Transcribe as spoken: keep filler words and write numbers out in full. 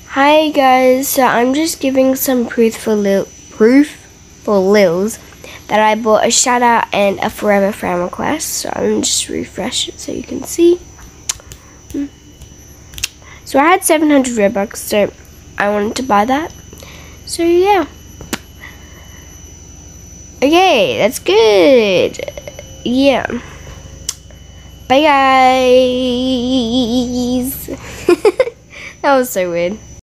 Hi guys, so I'm just giving some proof for Lil, proof for Lils that I bought a shout out and a forever friend request. So I'm just refresh it so you can see. So I had seven hundred Robux, so I wanted to buy that. So yeah. Okay, that's good. Yeah. Bye guys. That was so weird.